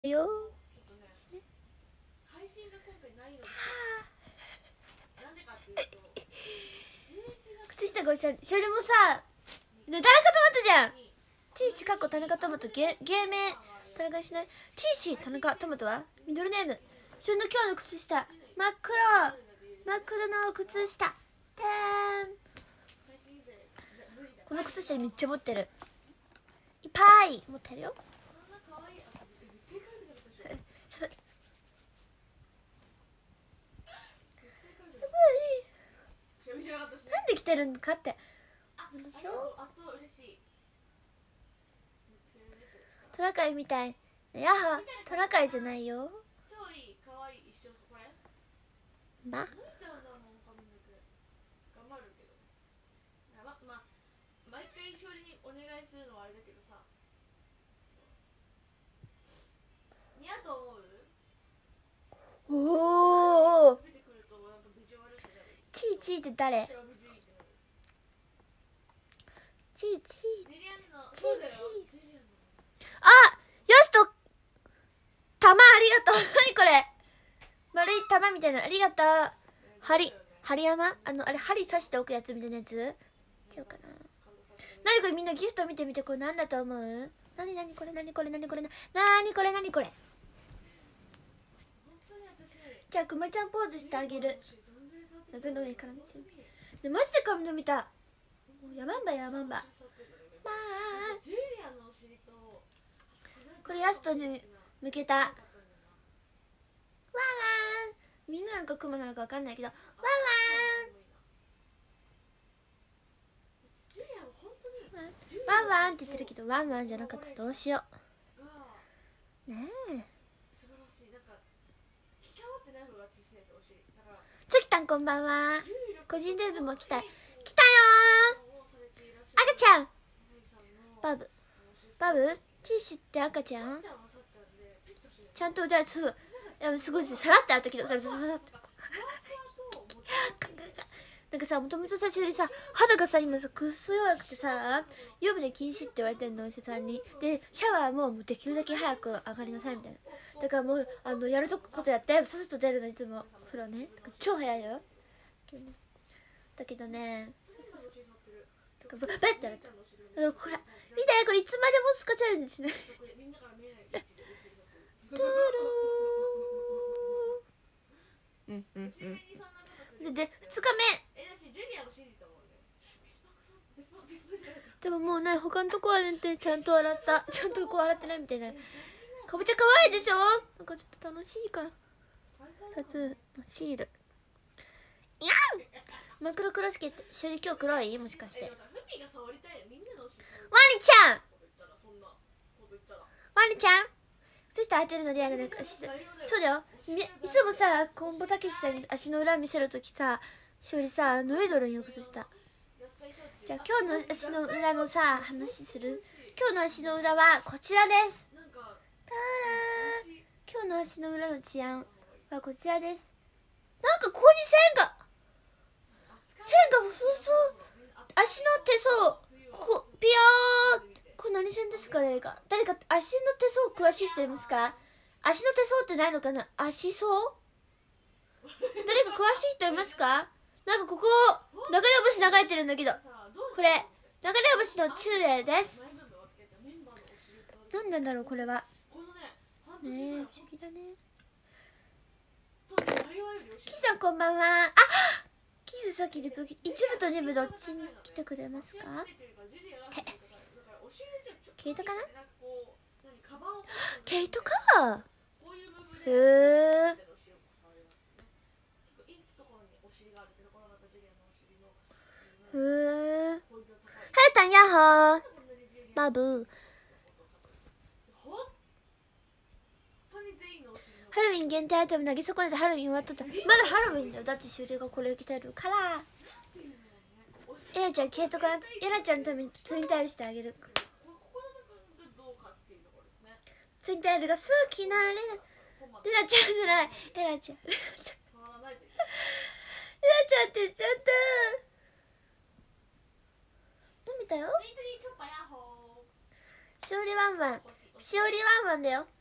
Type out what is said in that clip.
よ。 配信が今回ないので、なんでかっていうと、 靴下がおしゃれ。それもさ、田中トマトじゃん。TC かっこ田中トマト、芸名田中にしない。 TC 田中トマトはミドルネーム。それの今日の靴下、真っ黒の靴下てーん。この靴下めっちゃ持ってる。いっぱい持ってるよ。なんで来てるんかって話よ。トラカイみたい。やはトラカイじゃないよ。ま毎回しおりにお願いするのはあれだけどさ、似合うと思う？ おお。チーチーって誰？チーチーチーチー。あ、よしと玉ありがとう。何これ、丸い玉みたいな。ありがとう。針山、あれ針刺しておくやつみたいなやつ。違うかな。何これ、みんなギフト見てみて。これ何だと思う？何これじゃあくまちゃんポーズしてあげる。謎の上から見せる。ね、マジで髪の見た。やまんばまあこれヤストに向けた。ワンワン。みんななんかクマなのかわかんないけど、ワンワンワンワンワンって言ってるけど、ワンワンじゃなかった。どうしようねえ。つきたんこんばんは。個人ルームも来たよー。赤ちゃんバブティッシュって赤ちゃんちゃんとじゃあそうすごいさらってあったけど、さらってなんかさ、もともとさ、しおりさ、肌がさ今さくっそ弱くてさ、湯船禁止って言われてんの、お医者さんに。でシャワーもできるだけ早く上がりなさいみたいな。だからもうやることやってさっさと出るの、いつも風呂ね。超早いよ。だけどね、そうバッてやると、だからこれ見て、これいつまでも使っちゃうんですね。トゥルーで2日目でももうね、他のとこはねちゃんと洗った。ちゃんとこう洗ってないみたいな。かぼちゃ可愛いでしょ。なんかちょっと楽しいから。2つのシール。いやー、マクロクロスケってしおり今日黒い？もしかしてワニちゃん靴下開いてるのリアルな。そうだよ。いつもさ、コンボたけしさんに足の裏見せるときさ、しおりさ脱いどるんよ、靴下。じゃあ今日の足の裏のさ話する。今日の足の裏はこちらです。タラー。今日の足の裏の治安はこちらです。なんかここに線がそう足の手相、ここピヨー。これ何線ですか？誰か足の手相詳しい人いますか？足の手相ってないのかな。足相誰か詳しい人いますか？なんかここ流れ星流れてるんだけど、これ流れ星の中英です。何なんだろうこれは。ねえ、不思議だね。キさんこんばんは。あ、キスさっきリプ1部と2部どっちに来てくれますか？ケイトかな。ケイトか。へえ。へえ。はやたんやっほー。バブハロウィン限定アイテム投げ損ねてハロウィン終わっとった。まだハロウィンだよ。だってしおりがこれ着てるから。エラちゃんケイトかな。エラちゃんのためにツインタイルしてあげる。ツインタイルが好きなレナちゃんじゃない、エラちゃんエラちゃんって言っちゃった。飲めたよ。しおりワンワンだよ。